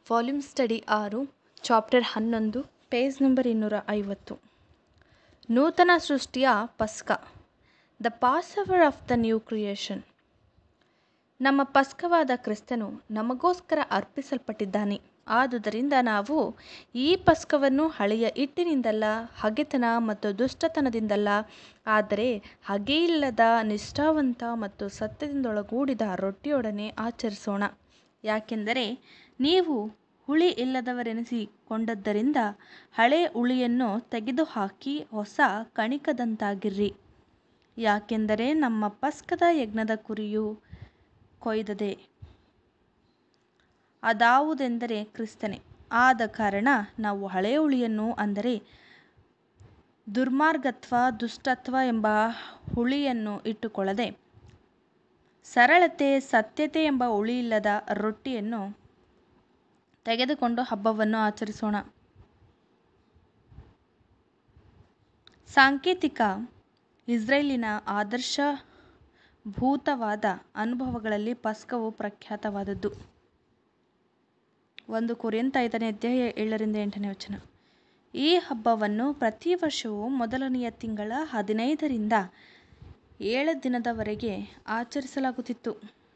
Volume study 6, chapter 11, page number 250. ನೂತನ ಸೃಷ್ಟಿಯ ಪಸ್ಕ, the passover of the new creation. ನಮ್ಮ ಪಸ್ಕವಾದ ಕ್ರಿಸ್ತನು ನಮಗೋಸ್ಕರ ಅರ್ಪಿಸಲ್ಪಟ್ಟಿದ್ದಾನೆ. ಆದುದರಿಂದ ನಾವು ಈ ಪಸ್ಕವನ್ನು ಹಳೆಯ ಹಿಟ್ಟಿನಿಂದಲ್ಲ, ಹಗೆತನ ಮತ್ತು ದುಷ್ಟತನದಿಂದಲ್ಲ, ಆದರೆ ಹಗೆಯಿಲ್ಲದ ನಿಷ್ಠಾವಂತ ಮತ್ತು ಸತ್ಯದಿಂದೊಳಗೂಡಿದ ರೊಟ್ಟಿಯೊಡನೆ ಆಚರಿಸೋಣ. ಯಾಕೆಂದರೆ ನೀವು ಹುಳಿ ಇಲ್ಲದವರೆನಿಸಿಕೊಂಡದ್ದರಿಂದ ಹಳೆ ಹುಳಿಯನ್ನು ತೆಗೆದುಹಾಕಿ ಹೊಸ ಕಣಿಕದಂತಾಗಿರ್ರಿ. ಯಾಕೆಂದರೆ ನಮ್ಮ ಪಸ್ಕದ ಯಜ್ಞದ ಕುರಿಯು ಕೊಯ್ದದೆ, ಅದಾವುದೆಂದರೆ ಕ್ರಿಸ್ತನೇ. ಆದ ಕಾರಣ ನಾವು ಹಳೆಯ ಹುಳಿಯನ್ನು, ಅಂದರೆ ದುರ್ಮಾರ್ಗತ್ವ, ದುಷ್ಟತ್ವ ಎಂಬ ಹುಳಿಯನ್ನು ಇಟ್ಟುಕೊಳ್ಳದೆ, ಸರಳತೆ, ಸತ್ಯತೆ ಎಂಬ ಹುಳಿಯಿಲ್ಲದ ರೊಟ್ಟಿಯನ್ನು ತೆಗೆದುಕೊಂಡು ಹಬ್ಬವನ್ನು ಆಚರಿಸೋಣ. ಸಾಂಕೇತಿಕ ಇಸ್ರೇಲಿನ ಆದರ್ಶಭೂತವಾದ ಅನುಭವಗಳಲ್ಲಿ ಪಸ್ಕವು ಪ್ರಖ್ಯಾತವಾದದ್ದು. 1 ಕೊರಿಂಥ 5:7-8. ಈ ಹಬ್ಬವನ್ನು ಪ್ರತಿ ವರ್ಷವೂ ಮೊದಲನೆಯ ತಿಂಗಳ 15ರಿಂದ 7 ದಿನದವರೆಗೆ ಆಚರಿಸಲಾಗುತ್ತಿತ್ತು.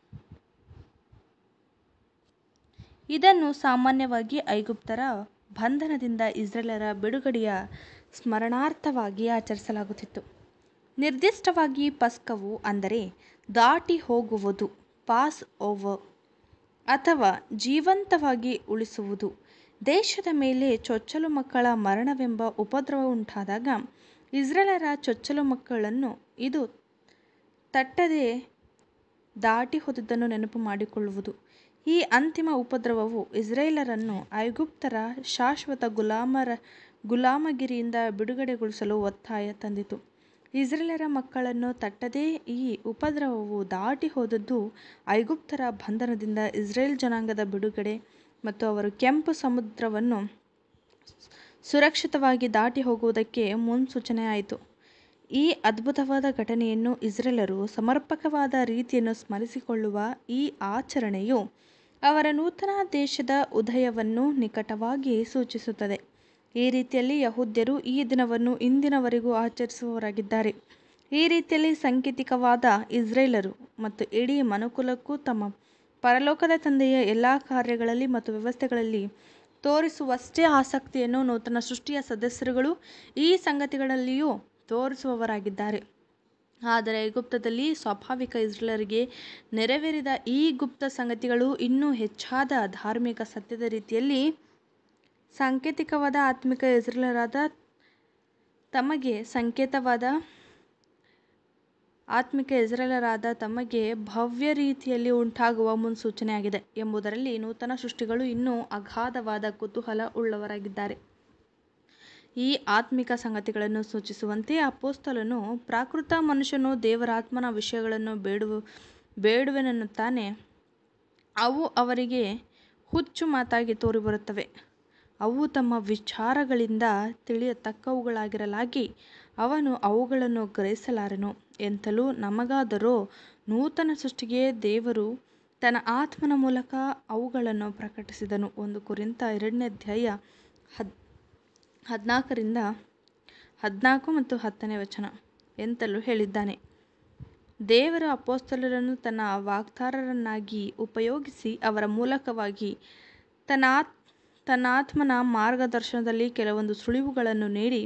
ಇದನ್ನು ಸಾಮಾನ್ಯವಾಗಿ ಐಗುಪ್ತರ ಬಂಧನದಿಂದ ಇಸ್ರೇಲರ ಬಿಡುಗಡೆಯ ಸ್ಮರಣಾರ್ಥವಾಗಿ ಆಚರಿಸಲಾಗುತ್ತಿತ್ತು. ನಿರ್ದಿಷ್ಟವಾಗಿ ಪಸ್ಕವು ಅಂದರೆ ದಾಟಿ ಹೋಗುವುದು, ಪಾಸ್ ಓವರ್, ಅಥವಾ ಜೀವಂತವಾಗಿ ಉಳಿಸುವುದು. ದೇಶದ ಮೇಲೆ ಚೊಚ್ಚಲು ಮಕ್ಕಳ ಮರಣವೆಂಬ ಉಪದ್ರವ ಉಂಟಾದಾಗ ಇಸ್ರೇಲರ ಚೊಚ್ಚಲು ಮಕ್ಕಳನ್ನು ಇದು ತಟ್ಟದೆ ದಾಟಿ ಹೋದುದನ್ನು ನೆನಪು ಮಾಡಿಕೊಳ್ಳುವುದು. ಈ ಅಂತಿಮ ಉಪದ್ರವವು ಇಸ್ರೇಲರನ್ನು ಐಗುಪ್ತರ ಶಾಶ್ವತ ಗುಲಾಮಗಿರಿಯಿಂದ ಬಿಡುಗಡೆಗೊಳಿಸಲು ಒತ್ತಾಯ ತಂದಿತು. ಇಸ್ರೇಲರ ಮಕ್ಕಳನ್ನು ತಟ್ಟದೆ ಈ ಉಪದ್ರವವು ದಾಟಿ ಹೋದದ್ದು ಐಗುಪ್ತರ ಬಂಧನದಿಂದ ಇಸ್ರೇಲ್ ಜನಾಂಗದ ಬಿಡುಗಡೆ ಮತ್ತು ಅವರು ಕೆಂಪು ಸಮುದ್ರವನ್ನು ಸುರಕ್ಷಿತವಾಗಿ ದಾಟಿ ಹೋಗುವುದಕ್ಕೆ ಮುನ್ಸೂಚನೆಯಾಯಿತು. ಈ ಅದ್ಭುತವಾದ ಘಟನೆಯನ್ನು ಇಸ್ರೇಲರು ಸಮರ್ಪಕವಾದ ರೀತಿಯನ್ನು ಸ್ಮರಿಸಿಕೊಳ್ಳುವ ಈ ಆಚರಣೆಯು ಅವರ ನೂತನ ದೇಶದ ಉದಯವನ್ನು ನಿಕಟವಾಗಿ ಸೂಚಿಸುತ್ತದೆ. ಈ ರೀತಿಯಲ್ಲಿ ಯಹೂದ್ಯರು ಈ ದಿನವನ್ನು ಇಂದಿನವರೆಗೂ ಆಚರಿಸುವವರಾಗಿದ್ದಾರೆ. ಈ ರೀತಿಯಲ್ಲಿ ಸಾಂಕೇತಿಕವಾದ ಇಸ್ರೇಲರು ಮತ್ತು ಇಡೀ ಮನುಕುಲಕ್ಕೂ ತಮ್ಮ ಪರಲೋಕದ ತಂದೆಯ ಎಲ್ಲ ಕಾರ್ಯಗಳಲ್ಲಿ ಮತ್ತು ವ್ಯವಸ್ಥೆಗಳಲ್ಲಿ ತೋರಿಸುವಷ್ಟೇ ಆಸಕ್ತಿಯನ್ನು ನೂತನ ಸೃಷ್ಟಿಯ ಸದಸ್ಯರುಗಳು ಈ ಸಂಗತಿಗಳಲ್ಲಿಯೂ ತೋರಿಸುವವರಾಗಿದ್ದಾರೆ. ಆದರೆ ಐಗುಪ್ತದಲ್ಲಿ ಸ್ವಾಭಾವಿಕ ಇಸ್ರೇಲರಿಗೆ ನೆರವೇರಿದ ಈ ಗುಪ್ತ ಸಂಗತಿಗಳು ಇನ್ನೂ ಹೆಚ್ಚಾದ ಧಾರ್ಮಿಕ ಸತ್ಯದ ರೀತಿಯಲ್ಲಿ ಸಾಂಕೇತಿಕವಾದ ಆತ್ಮಿಕ ಇಸ್ರೇಲರಾದ ತಮಗೆ ಭವ್ಯ ರೀತಿಯಲ್ಲಿ ಉಂಟಾಗುವ ಮುನ್ಸೂಚನೆಯಾಗಿದೆ ಎಂಬುದರಲ್ಲಿ ನೂತನ ಸೃಷ್ಟಿಗಳು ಇನ್ನೂ ಅಗಾಧವಾದ ಕುತೂಹಲ ಉಳ್ಳವರಾಗಿದ್ದಾರೆ. ಈ ಆತ್ಮಿಕ ಸಂಗತಿಗಳನ್ನು ಸೂಚಿಸುವಂತೆ ಅಪೊಸ್ತಲನು ಪ್ರಾಕೃತ ಮನುಷ್ಯನು ದೇವರಾತ್ಮನ ವಿಷಯಗಳನ್ನು ಬೇಡುವೆನೆನ್ನುತ್ತಾನೆ. ಅವು ಅವರಿಗೆ ಹುಚ್ಚು ಮಾತಾಗಿ ತೋರಿಬರುತ್ತವೆ. ಅವು ತಮ್ಮ ವಿಚಾರಗಳಿಂದ ತಿಳಿಯತಕ್ಕವುಗಳಾಗಿರಲಾಗಿ ಅವನು ಅವುಗಳನ್ನು ಗ್ರಹಿಸಲಾರನು ಎಂತಲೂ, ನಮಗಾದರೋ ನೂತನ ಸೃಷ್ಟಿಗೆ ದೇವರು ತನ್ನ ಆತ್ಮನ ಮೂಲಕ ಅವುಗಳನ್ನು ಪ್ರಕಟಿಸಿದನು. 1 ಕೊರಿಂಥ 2:14-10 ಎಂತಲೂ ಹೇಳಿದ್ದಾನೆ. ದೇವರು ಅಪೊಸ್ತಲರನ್ನು ತನ್ನ ವಾಗ್ದಾರರನ್ನಾಗಿ ಉಪಯೋಗಿಸಿ ಅವರ ಮೂಲಕವಾಗಿ ತನ್ನ ಆತ್ಮನ ಮಾರ್ಗದರ್ಶನದಲ್ಲಿ ಕೆಲವೊಂದು ಸುಳಿವುಗಳನ್ನು ನೀಡಿ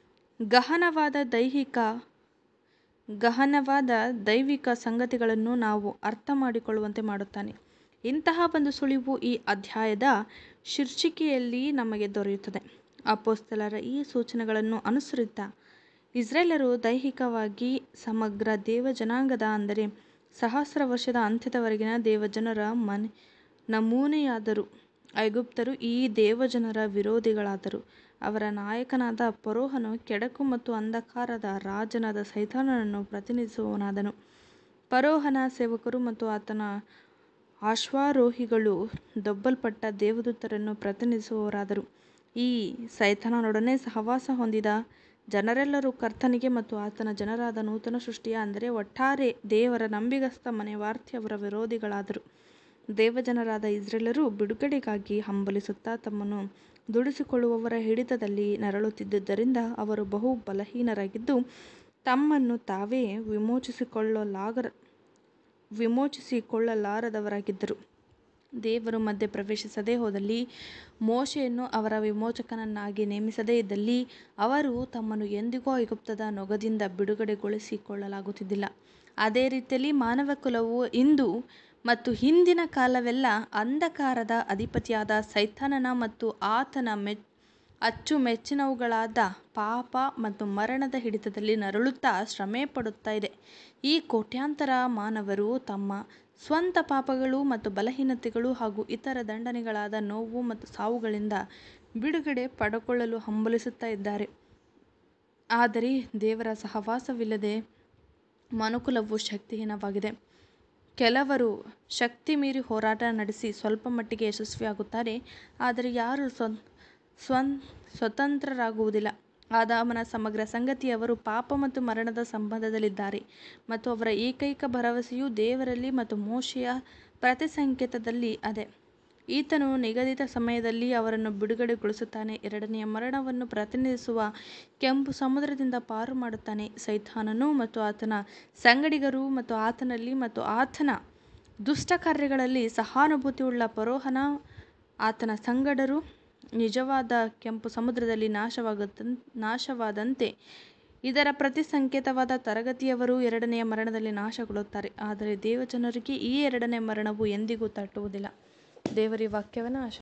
ಗಹನವಾದ ದೈವಿಕ ಸಂಗತಿಗಳನ್ನು ನಾವು ಅರ್ಥ ಮಾಡಿಕೊಳ್ಳುವಂತೆ ಮಾಡುತ್ತಾನೆ. ಇಂತಹ ಒಂದು ಸುಳಿವು ಈ ಅಧ್ಯಾಯದ ಶೀರ್ಷಿಕೆಯಲ್ಲಿ ನಮಗೆ ದೊರೆಯುತ್ತದೆ. ಅಪೊಸ್ತಲರ ಈ ಸೂಚನೆಗಳನ್ನು ಅನುಸರಿಸುತ್ತಾ ಇಸ್ರೇಲರು ದೈಹಿಕವಾಗಿ ಸಮಗ್ರ ದೇವಜನಾಂಗದ, ಅಂದರೆ ಸಹಸ್ರ ವರ್ಷದ ಅಂತ್ಯದವರೆಗಿನ ದೇವಜನರ ನಮೂನೆಯಾದರು. ಐಗುಪ್ತರು ಈ ದೇವಜನರ ವಿರೋಧಿಗಳಾದರು. ಅವರ ನಾಯಕನಾದ ಫರೋಹನು ಕೆಡುಕು ಮತ್ತು ಅಂಧಕಾರದ ರಾಜನಾದ ಸೈತಾನನನ್ನು ಪ್ರತಿನಿಧಿಸುವವನಾದನು. ಫರೋಹನ ಸೇವಕರು ಮತ್ತು ಆತನ ಅಶ್ವಾರೋಹಿಗಳು ದೊಬ್ಬಲ್ಪಟ್ಟ ದೇವದೂತರನ್ನು ಪ್ರತಿನಿಧಿಸುವವರಾದರು. ಈ ಸೈತಾನನೊಡನೆ ಸಹವಾಸ ಹೊಂದಿದ ಜನರೆಲ್ಲರೂ ಕರ್ತನಿಗೆ ಮತ್ತು ಆತನ ಜನರಾದ ನೂತನ ಸೃಷ್ಟಿಯ, ಅಂದರೆ ಒಟ್ಟಾರೆ ದೇವರ ನಂಬಿಗಸ್ತ ಮನೆವಾರ್ತೆಯವರ ವಿರೋಧಿಗಳಾದರು. ದೇವಜನರಾದ ಇಸ್ರೇಲರು ಬಿಡುಗಡೆಗಾಗಿ ಹಂಬಲಿಸುತ್ತಾ ತಮ್ಮನ್ನು ದುಡಿಸಿಕೊಳ್ಳುವವರ ಹಿಡಿತದಲ್ಲಿ ನರಳುತ್ತಿದ್ದುದರಿಂದ ಅವರು ಬಹು ಬಲಹೀನರಾಗಿದ್ದು ತಮ್ಮನ್ನು ತಾವೇ ವಿಮೋಚಿಸಿಕೊಳ್ಳಲಾರದವರಾಗಿದ್ದರು. ದೇವರು ಮಧ್ಯೆ ಪ್ರವೇಶಿಸದೇ ಹೋದಲ್ಲಿ, ಮೋಶೆಯನ್ನು ಅವರ ವಿಮೋಚಕನನ್ನಾಗಿ ನೇಮಿಸದೇ ಇದ್ದಲ್ಲಿ ಅವರು ತಮ್ಮನ್ನು ಎಂದಿಗೂ ಐಗುಪ್ತದ ನೊಗದಿಂದ ಬಿಡುಗಡೆಗೊಳಿಸಿಕೊಳ್ಳಲಾಗುತ್ತಿದ್ದಿಲ್ಲ. ಅದೇ ರೀತಿಯಲ್ಲಿ ಮಾನವಕುಲವು ಇಂದು ಮತ್ತು ಹಿಂದಿನ ಕಾಲವೆಲ್ಲ ಅಂಧಕಾರದ ಅಧಿಪತಿಯಾದ ಸೈತಾನನ ಮತ್ತು ಆತನ ಅಚ್ಚುಮೆಚ್ಚಿನವುಗಳಾದ ಪಾಪ ಮತ್ತು ಮರಣದ ಹಿಡಿತದಲ್ಲಿ ನರಳುತ್ತಾ ಶ್ರಮೆಪಡುತ್ತಾ ಇದೆ. ಈ ಕೋಟ್ಯಾಂತರ ಮಾನವರು ತಮ್ಮ ಸ್ವಂತ ಪಾಪಗಳು ಮತ್ತು ಬಲಹೀನತೆಗಳು ಹಾಗೂ ಇತರ ದಂಡನೆಗಳಾದ ನೋವು ಮತ್ತು ಸಾವುಗಳಿಂದ ಬಿಡುಗಡೆ ಪಡೆದುಕೊಳ್ಳಲು ಹಂಬಲಿಸುತ್ತಾ ಇದ್ದಾರೆ. ಆದರೆ ದೇವರ ಸಹವಾಸವಿಲ್ಲದೆ ಮನುಕುಲವು ಶಕ್ತಿಹೀನವಾಗಿದೆ. ಕೆಲವರು ಶಕ್ತಿ ಮೀರಿ ಹೋರಾಟ ನಡೆಸಿ ಸ್ವಲ್ಪ ಮಟ್ಟಿಗೆ ಯಶಸ್ವಿಯಾಗುತ್ತಾರೆ, ಆದರೆ ಯಾರೂ ಸ್ವತಂತ್ರರಾಗುವುದಿಲ್ಲ. ಆದಾಮನ ಸಮಗ್ರ ಸಂಗತಿ ಅವರು ಪಾಪ ಮತ್ತು ಮರಣದ ಸಂಬಂಧದಲ್ಲಿದ್ದಾರೆ ಮತ್ತು ಅವರ ಏಕೈಕ ಭರವಸೆಯು ದೇವರಲ್ಲಿ ಮತ್ತು ಮೋಶೆಯ ಪ್ರತಿಸಂಕೇತದಲ್ಲಿ ಇದೆ. ಈತನು ನಿಗದಿತ ಸಮಯದಲ್ಲಿ ಅವರನ್ನು ಬಿಡುಗಡೆಗೊಳಿಸುತ್ತಾನೆ, ಎರಡನೆಯ ಮರಣವನ್ನು ಪ್ರತಿನಿಧಿಸುವ ಕೆಂಪು ಸಮುದ್ರದಿಂದ ಪಾರು ಮಾಡುತ್ತಾನೆ. ಸೈತಾನನು ಮತ್ತು ಆತನ ಸಂಗಡಿಗರು ಮತ್ತು ಆತನಲ್ಲಿ ಮತ್ತು ಆತನ ದುಷ್ಟಕಾರ್ಯಗಳಲ್ಲಿ ಸಹಾನುಭೂತಿಯುಳ್ಳ ಫರೋಹನ ಆತನ ಸಂಗಡರು ನಿಜವಾದ ಕೆಂಪು ಸಮುದ್ರದಲ್ಲಿ ನಾಶವಾದಂತೆ ಇದರ ಪ್ರತಿಸಂಕೇತವಾದ ತರಗತಿಯವರು ಎರಡನೆಯ ಮರಣದಲ್ಲಿ ನಾಶಗೊಳ್ಳುತ್ತಾರೆ. ಆದರೆ ದೇವಜನರಿಗೆ ಈ ಎರಡನೇ ಮರಣವು ಎಂದಿಗೂ ತಟ್ಟುವುದಿಲ್ಲ. ದೇವರ ವಾಕ್ಯವನ್ನು